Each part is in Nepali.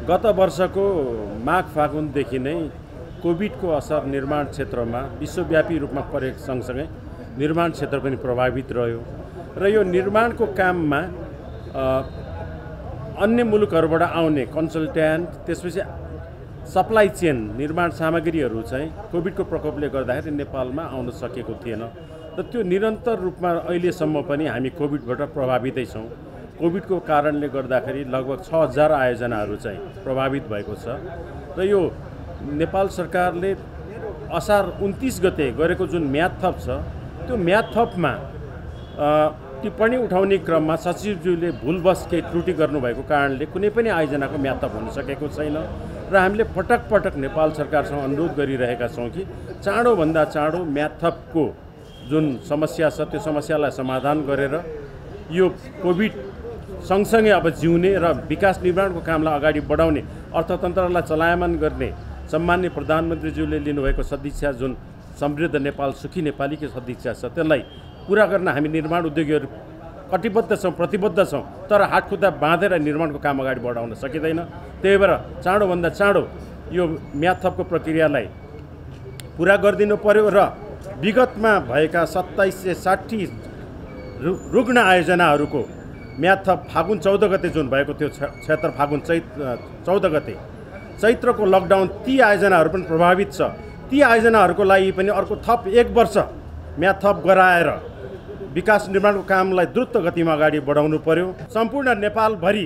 गत वर्षको माघ फागुनदेखि नै कोभिडको असर निर्माण क्षेत्रमा विश्वव्यापी रूपमा परेको सँगसँगै निर्माण क्षेत्र पनि प्रभावित रह्यो र यो निर्माणको काममा अन्य मुलुकहरूबाट आउने कन्सल्ट्यान्ट त्यसपछि सप्लाई चेन निर्माण सामग्रीहरू चाहिँ कोभिडको प्रकोपले गर्दाखेरि नेपालमा आउन सकेको थिएन र त्यो निरन्तर रूपमा अहिलेसम्म पनि हामी कोभिडबाट प्रभावितै छौँ। कोभिडको कारणले गर्दाखेरि लगभग 6000 आयोजनाहरू चाहिँ प्रभावित भएको छ र यो नेपाल सरकारले असार 29 गते गरेको जुन म्याद थप छ त्यो म्याद थपमा टिप्पणी उठाउने क्रममा सचिवज्यूले भुलवश केही त्रुटि गर्नुभएको कारणले कुनै पनि आयोजनाको म्याद थप हुन सकेको छैन र हामीले पटक पटक नेपाल सरकारसँग अनुरोध गरिरहेका छौँ कि चाँडोभन्दा चाँडो म्याद थपको जुन समस्या छ त्यो समस्यालाई समाधान गरेर यो कोभिड सँगसँगै अब जिउने र विकास निर्माणको कामलाई अगाडि बढाउने अर्थतन्त्रलाई चलायमान गर्ने सम्माननीय प्रधानमन्त्रीज्यूले लिनुभएको सदिच्छा जुन समृद्ध नेपाल सुखी नेपालीको सदिच्छा छ त्यसलाई पुरा गर्न हामी निर्माण उद्योगीहरू कटिबद्ध छौँ, प्रतिबद्ध छौँ, तर हात खुट्टा बाँधेर निर्माणको काम अगाडि बढाउन सकिँदैन। त्यही भएर चाँडोभन्दा चाँडो यो म्याद थपको प्रक्रियालाई पुरा गरिदिनु पर्यो र विगतमा भएका 2760 रुग्ण आयोजनाहरूको म्याद थप फागुन 14 गते जुन भएको थियो 76 फागुन 14 गते चैत्रको लकडाउन ती आयोजनाहरू पनि प्रभावित छ। ती आयोजनाहरूको लागि पनि अर्को थप 1 वर्ष म्याद थप गराएर विकास निर्माणको कामलाई द्रुत गतिमा अगाडि बढाउनु पर्यो। सम्पूर्ण नेपालभरि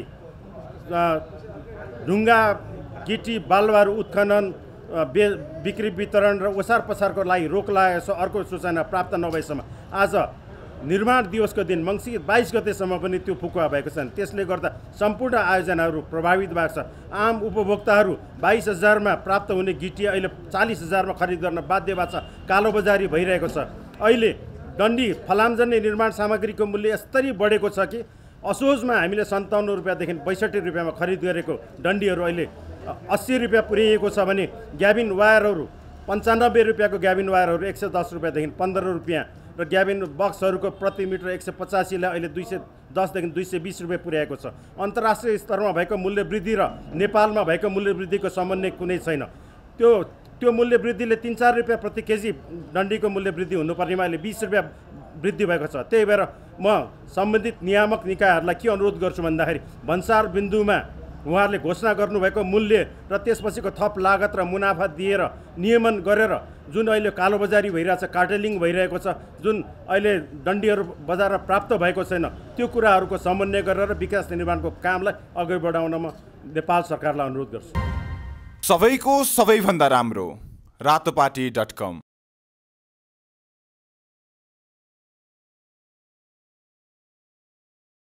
ढुङ्गा गिटी बालुवाहरू उत्खनन बिक्री वितरण र ओसार पसारको लागि रोक लागेको छ। अर्को सूचना प्राप्त नभएसम्म आज निर्माण दिवसको दिन मङ्सिर 22 गतेसम्म पनि त्यो फुकुवा भएको छ। त्यसले गर्दा सम्पूर्ण आयोजनाहरू प्रभावित भएको छ। आम उपभोक्ताहरू 22,000 मा प्राप्त हुने गिटी अहिले 40,000 मा खरिद गर्न बाध्य भएको छ। कालोबजारी भइरहेको छ। अहिले डन्डी फलामजन्य निर्माण सामग्रीको मूल्य यस्तरी बढेको छ कि असोजमा हामीले 57 रुपियाँदेखि 62 रुपियाँमा खरिद गरेको डन्डीहरू अहिले 80 रुपियाँ पुर्याइएको छ भने ग्याबिन वायरहरू 95 रुपियाँको ग्याबिन वायरहरू 110 रुपियाँदेखि 15 रुपियाँ र ग्याबिन बक्सहरूको प्रति मिटर 185 लाई अहिले 210 देखि 220 रुपियाँ पुर्याएको छ। अन्तर्राष्ट्रिय स्तरमा भएको मूल्य वृद्धि र नेपालमा भएको मूल्य वृद्धिको समन्वय कुनै छैन। त्यो मूल्य वृद्धिले 3-4 रुपियाँ प्रति केजी डन्डीको मूल्य वृद्धि हुनुपर्नेमा अहिले 20 रुपियाँ वृद्धि भएको छ। त्यही भएर म सम्बन्धित नियामक निकायहरूलाई के अनुरोध गर्छु भन्दाखेरि भन्सार बिन्दुमा उहाँहरूले घोषणा गर्नुभएको मूल्य र त्यसपछिको थप लागत र मुनाफा दिएर नियमन गरेर जुन अहिले कालोबजारी भइरहेछ, कार्टेलिङ भइरहेको छ, जुन अहिले डन्डीहरू बजारमा प्राप्त भएको छैन, त्यो कुराहरूको समन्वय गरेर विकास निर्माणको कामलाई अगाडि बढाउन म नेपाल सरकारलाई अनुरोध गर्छु। सबैको सबैभन्दा राम्रो रातोपाटी.com